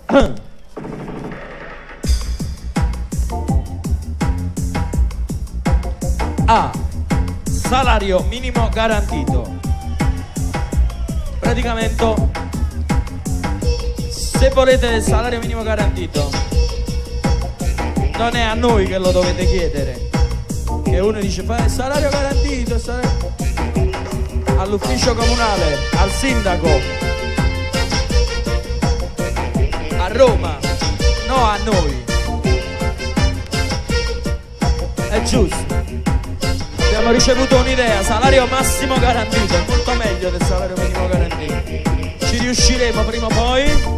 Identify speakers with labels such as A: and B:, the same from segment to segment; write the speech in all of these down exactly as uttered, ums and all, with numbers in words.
A: A. Salario minimo garantito. Praticamente, se volete il salario minimo garantito, non è a noi che lo dovete chiedere, che uno dice fa il salario garantito, il salario... all'ufficio comunale, al sindaco, a Roma, no a noi. È giusto. Abbiamo ricevuto un'idea, salario massimo garantito, è molto meglio del salario minimo garantito. Ci riusciremo prima o poi.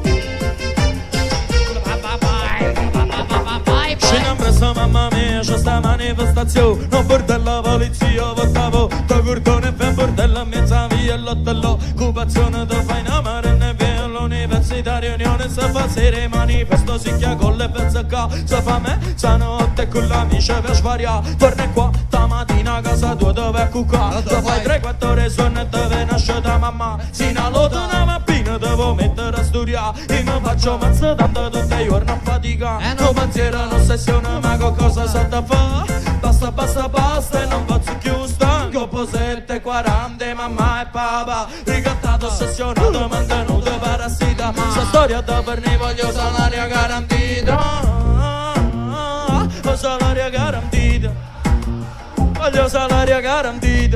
A: Scena presso mamma mia, c'è sta manifestazione, non bordello polizia, votavo, da cordone e ben bordello, mezza via e l'ottello, occupazione da fai in amare ne via all'università, riunione, se fa sere manifesto, si chia con le pezze qua, se fa me, se notte con l'amici per svariare, torna qua, stamattina a casa tua dove è cucca, se fai tre quattro ore sonno e dove nasce da mamma, sino all'otto una mattina devo mettere a studiare, e mi faccio mazza tanto tutti i giorni a fatica, non pensiero, non sessione, ma qualcosa sa da fa, basta, basta, basta e non posso più stanco, poi sette e quaranta, mamma e papà, ricattato, ossessionato, mantenuto, parassita, sta storia da per ne voglio salario garantito, ho salario garantito, voglio salario garantito,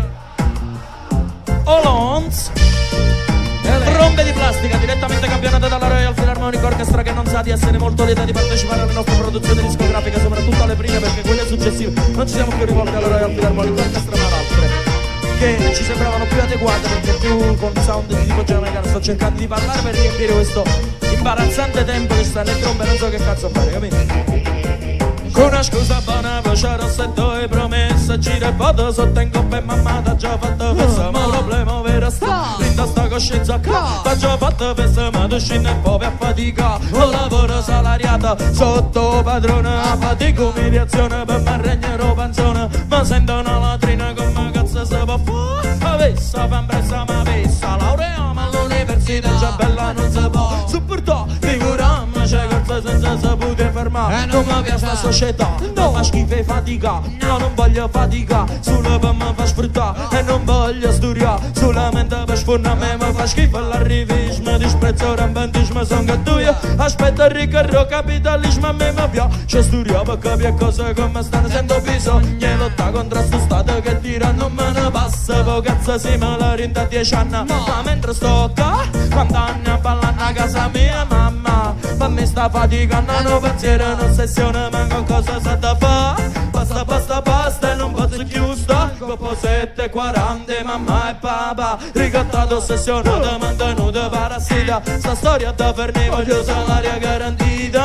A: Olons. Trombe di plastica, direttamente campionate dalla Royal Philharmonic Orchestra, che non sa di essere molto lieta di partecipare alle nostre produzioni discografiche, soprattutto alle prime, perché quelle successive non ci siamo più rivolti alla Royal Philharmonic Orchestra ma ad altre che ci sembravano più adeguate, perché più con sound di tipo giamaicano. Sto cercando di parlare per riempire questo imbarazzante tempo che sta nelle trombe, non so che cazzo fare, capito? Con una scusa buona, voce rossetto e promessa, gira e vado, sottengo per mamma, t'ha già fatto festa, ma il problema vero sta, linda sta coscienza qua, t'ha già fatto festa, ma tu scendi e poi a fatica, un lavoro salariato, sotto padrone, a fatica, umiliazione, per me regnerò panzone, ma sento una latrina come cazzo si può fare, avessa, fa impressa, ma avessa, laureama all'università, già bella non si può, supportare, figurarmi, c'è corsa senza sapere fermare, non mi piace la società, no, fa schifo e fatica, no, non voglio fatica, sulla per me fa sfruttare, e non voglio studiare, solamente per sfornare, mi fa schifo l'arrivismo, disprezzo rambantismo, son cattuia, aspetta il ricordo capitalismo, a me mi piace studiare per capire cose come stanno, sento bisogno e lotta contro sto stato che tira, non me ne passa, poi cazzo si me la rinda a dieci anni, ma mentre sto qua, quando anni a ballare a casa mia mamma, ma mi sta faticando, non pensiero, non sessione, manco cosa sa da fa, basta, basta, basta e non posso più stare, dopo sette e quaranta, mamma e papà, ricattato, ossessionato, mantenuto, parassita, sta storia da per ne voglio salario garantito,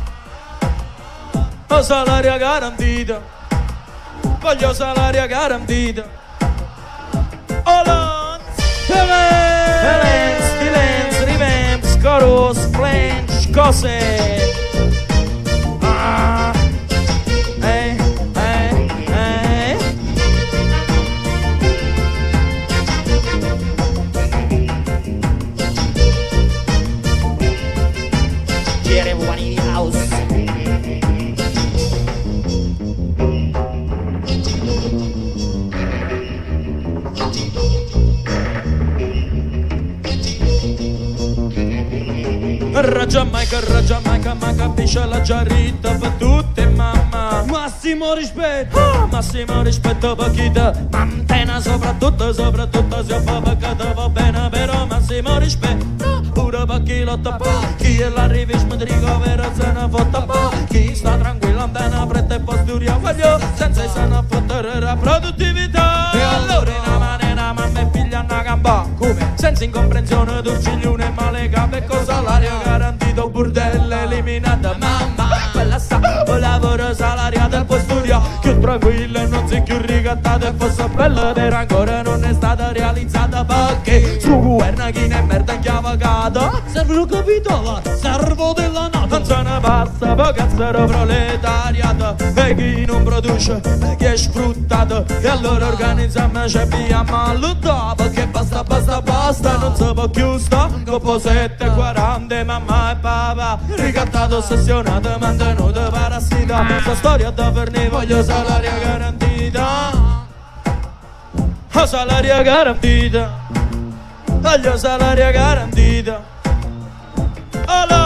A: ho salario garantito, voglio salario garantito, Olons, Helens, Dilens, Rivens, Chorus, Flange, cose. Ah, eh, eh, eh. G R V One in the house. Giamaica, Giamaica, ma capisce la giarrita per tutte mamma. Massimo rispetto, ah, massimo rispetto per chi te mantiene, soprattutto, soprattutto se fa peccato va bene, però massimo rispetto pure per chi lotta, chi è l'arrivismo di ricovero se ne fotta, chi sta tranquillo bene, fretta e posturia, voglio senza se ne fottere la produttività. E allora in una maniera mamma e figlia hanno gamba, come? Senza incomprensione d'urciglione e male cape, con salario garantito, burdella eliminata, mamma, quella sta, un lavoro salariato e poi studia, più tranquillo e non si più ricattato, e fosse bello era ancora non è stata realizzata, perché su governo chi ne merda in chiavacata, serve un capitolo, servo della nata, non se ne passa, poi cazzero proletariato, e chi non produce, e chi è sfruttato, e allora organizziamo e ci abbiamo a lottare, perché basta, basta, basta, basta, non si può più sta. Coppo sette e quaranta, mamma e papà, ricattato, ossessionato, mantenuto, parassita. Questa storia da Ferni, voglio salaria garantita. Oh, salaria garantita, voglio salaria garantita. Oh,